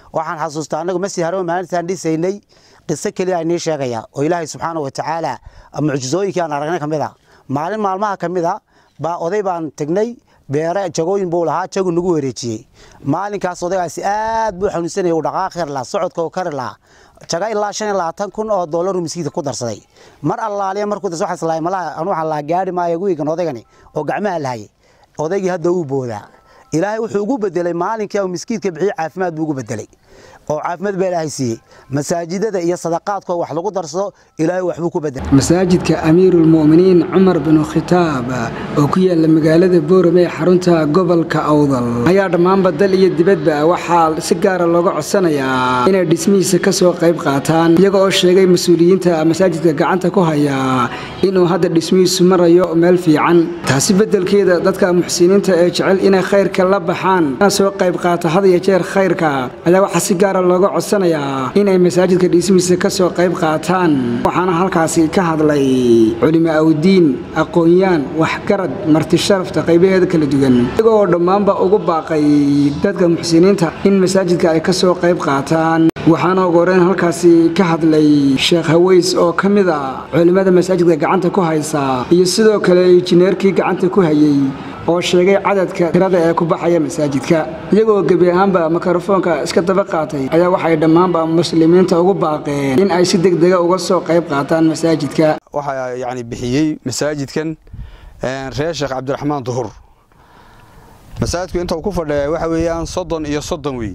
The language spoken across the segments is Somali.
waxaan xasuustaa anagu ma sii haro maalintan dhisaynay qisa kaliya ay sheegaya oo Ilaahay subhanahu wa ta'ala mucjizooyinka aan aragnay kamida maalin maalmaha kamida ba oday baan tagnay beera jagooyin buu lahaa jagu nagu wareejiyay maalinkaas odaygaasi aad buu xanuunsanayay oo dhaqaaqir la socodka oo kar la jaga ilaa 25,000 oo dollar miskiinta ku darsaday mar allaaliya markuu dadso xaslaay malaha anu waxa la gaari maayo wiigan odaygani oo gacmaha lahaye odaygii hadda uu booda Ilaahay wuxuu ugu bedelay maalinka oo miskiinka bixi caafimaad buu ugu bedelay oo caafimaad baa Ilaahay siiyay masaajidada iyo sadaqaadka wax lagu darsado Ilaahay wax buu ku bedelay masaajidka Amiirul Muuminiin Umar bin Khattab oo ku yaala magaalada Boorame ee xarunta gobolka Awdal ayaa dhammaan badal iyo dibadba waxa si gaar ah looga codsanayaa inay dhismihiisa ka soo qayb qaataan iyaga oo sheegay mas'uuliyiinta masaajidka gacanta ku haya inuu hadda dhismihiisu marayo meel fiican taasi bedelkeeda dadka muxsiniinta ee jecel inay khayrka la baxaan soo qayb qaata had iyo jeer khayrka ayaa waxa si gaar looga codsanayaa inay masaajidka dhismihiisa ka soo qayb qaataan waxaana halkaasi ka hadlay culimo awdiin aqoonyaan wax garad marti sharafta qaybaheeda kala duwan iyagoo dhamaanba ugu baaqay dadka muxsiniinta in masaajidka ay ka soo qayb qaataan waxaana ugu horreyn halkaasi ka hadlay Sheekh Haweys oo kamid ah culimada masaajidka gacanta ku haysa iyo sidoo kale injineerkii gacanta ku hayay oo sheegay cadadka tirada ee ku baxaya masaajidka iyagoo gabi ahaanba mikrofoonka iska daba qaatay ayaa waxay dhamaanba muslimiinta ugu baaqeen in ay si degdeg ah uga soo qayb qaataan masaajidka waxa yaani bixiyay masaajidkan reer Sheekh Cabdiraxmaan Duhur masaajidku inta uu ku fadhiyo waxa weeyaan 30 iyo 30 weey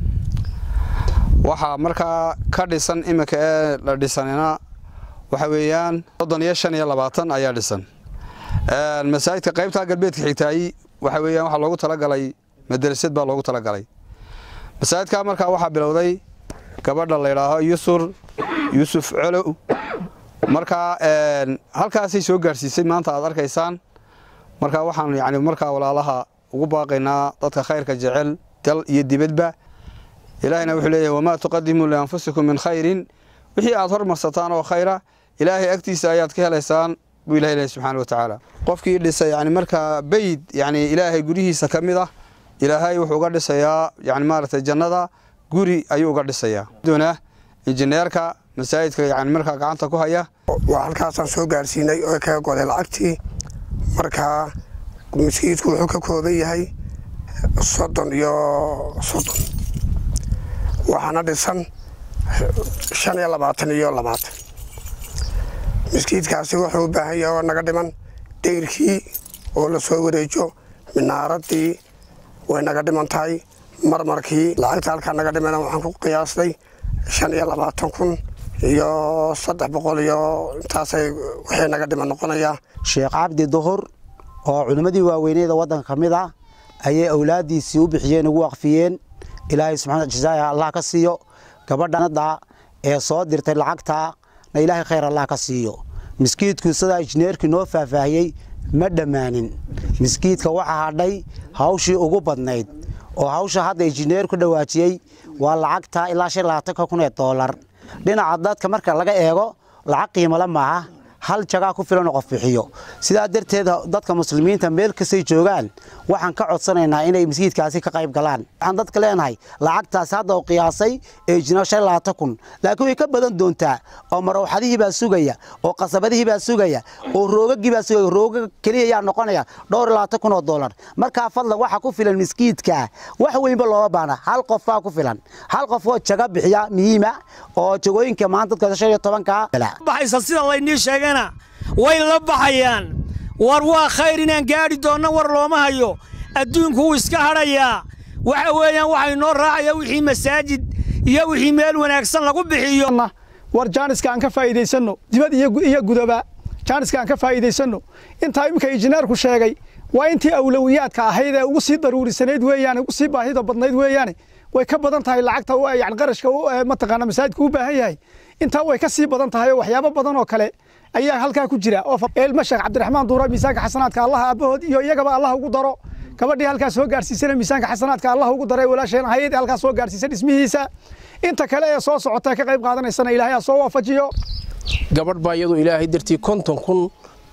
waxa markaa ka dhisan imika ee la dhisanina waxa weeyaan 35 iyo 20 ayaa dhisan masaajidka qaybta galbeedka xigtaay waxa weeyaan waxa loogu tala galay madrasad baa loogu tala galay masaajidka markaa waxa bilowday gabadha la yiraahdo Yusuf Colow markaa halkaas ay soo gaarsiisay maanta aad arkaysaan markaa waxaan yaani markaa walaalaha ugu baaqaynaa dadka khayrka jecel dal iyo dibadba ilaahina wuxuu leeyahay wama tuqaddimu li anfusikum min khayrin wixii aad hormarsataan oo khayra ilaahay agtiisa ayaad ka helaysaan بإله سبحانه وتعالى قفكي لسه يعني مركا بيت يعني إلهي جريه سكمده إلهي وحوجد سيا يعني مارة الجنة جوري أيوه قد سيا دونه إنجنيركا مساعد يعني مركا قعنته كهيا وعالكاسان سو جالسيني كقول العكتي مركا مسكيت كوحكا كوبي هاي صدن يا صدن وحنا دسن شن يلا بعتني يلا بعت مسكيتكاسي wuxuu u baahan yahay oo naga dhiman deyrkii oo la soo wareejo minaaradii way naga dhiman tahay marmarkii lacagta halka naga dhiman waxaan ku qiyaasay 25,000 iyo 300 iyo intaasay waxay naga dhiman noqonaya Sheekh Cabdi Duhur oo culimadii waaweyneeda wadanka kamid ah ayay awlaadiisii u bixiyeen ugu waqfiyeen Ilaahay subhanahu wa ta'ala Allah ka siiyo gabadhanada ee soo dirtay lacagta إلهي خير الله كسيو مسكيت كوسدا إنجنير كنوف فاهيي مدمانين مسكيت كواحد هذي هاوشي أوجو بدنيد أو هاوش هذا إنجنير كدواتي والعقتها إلا شيء لا تكون $1 لنا عدد كمرك لقى إيجو العقيم ولا معه هل شجع كفلنا قفحيه سيدا درت هذا ضد كمسلمين تميل كسي جوجان وحن كعد صنع إن مسجد كاسي كقريب قلان عن ضد كلان هاي لعقت هذا وقياسي إجنا شيء لا تكون لكن يكبدن دونتا أو مروح هذه بسوقية أو قصبته بسوقية أو روجك بسوقية روجك كليه يعني نقنية دور لا تكون $1 مركا فضل واحد كفل المسجد كا واحد وين بالله بانا هل قفا كفلان هل قفوا شجع بحياة مهمة أو تقولين كمان ضد كذا شيء طبعا كا لا بحيث الصيد الله ينيش وين لبحيان وروا خيرنا قاعد دونا ورلوما هيو الدون هو اسكهريا وحويا وحي نور راعي وحي مساجد يا وحي مال وناكسن لغو بخيو ورجانس كان كفايديسنو دibad iyo gudaba jaanis kan ka faa'iideysano inta imka injineerku sheegay waa intii awlawiyaadka ahayd ee ugu sii daruurisaneed weeyaan ugu sii baahida badnayd weeyaan way ka badan tahay lacagta oo yani qarashka ma taqaan masaajidku u baahan yahay inta way ka sii badan tahay waxyaabo badan oo kale ayaa halka ku jira oo ilma Sheekh Cabdiraxmaan Duhur miisaanka xasanaadka Allah aabahood iyo iyagaba Allah ugu daro gabadhii halka soo gaarsiisay miisaanka xasanaadka Allah ugu daray walaasheen hay'ad halka soo gaarsiisay dhismihiisa inta kale ee soo socota ka qayb qaadanaysana Ilaahay soo waafajiyo gabadh baa iyadu Ilaahay dartii 50,000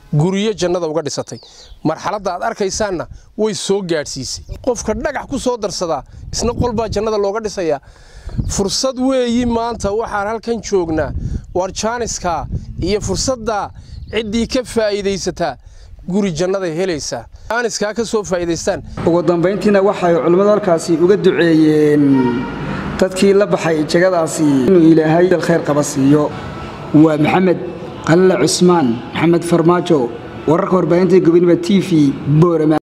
guriyo jannada uga dhisatay marxaladda aad arkaysaanna way soo gaadhsiisay qofka dhagax ku soo darsada isna qolbaa jannada looga dhisayaa fursad weeyi maanta waxaan halkan joognaa war jaaniska iyo fursadda ciddii ka faa'iidaysataa guri jannada helaysaa jaaniska ka soo faa'iidaystaan ugu dambeyntiina waxay culimada halkaasi uga duceeyeen dadkii la baxay jagadaasi inuu ilaahay khayr qaba siiyo waa maxamed qalle cusmaan maxamed farmaajo wararka warbaahinta gobonimo TV Boorama